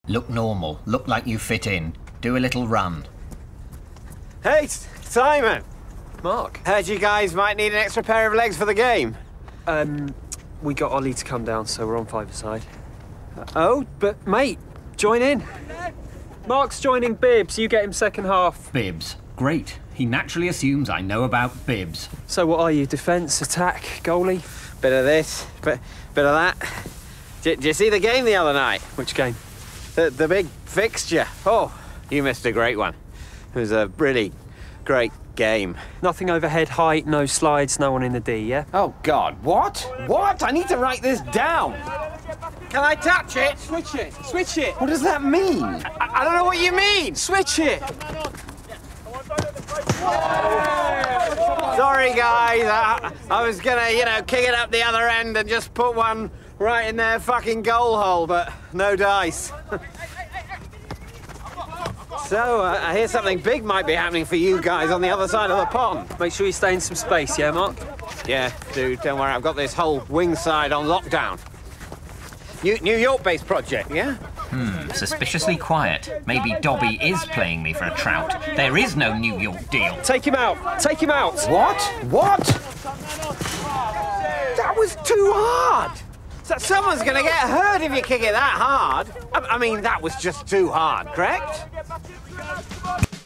Look normal. Look like you fit in. Do a little run. Hey, Simon! Mark? Heard you guys might need an extra pair of legs for the game. We got Ollie to come down, so we're on five-a-side. Oh, but mate, join in. Mark's joining Bibbs. You get him second half. Bibbs. Great. He naturally assumes I know about Bibbs. So what are you? Defence, attack, goalie? Bit of this, bit of that. Did you see the game the other night? Which game? The big fixture. Oh, you missed a great one. It was a really great game. Nothing overhead height, no slides, no one in the D, yeah? Oh, God, what? What? I need to write this down. Can I touch it? Switch it! Switch it! What does that mean? I don't know what you mean. Switch it! Sorry, guys. I was gonna, kick it up the other end and just put one right in their fucking goal hole, but no dice. So, I hear something big might be happening for you guys on the other side of the pond. Make sure you stay in some space, yeah, Mark? Yeah, dude, don't worry. I've got this whole wing side on lockdown. New York-based project, yeah? Suspiciously quiet. Maybe Dobby is playing me for a trout. There is no New York deal. Take him out! Take him out! What? What? That was too hard! Someone's gonna get hurt if you kick it that hard. I mean, that was just too hard, correct?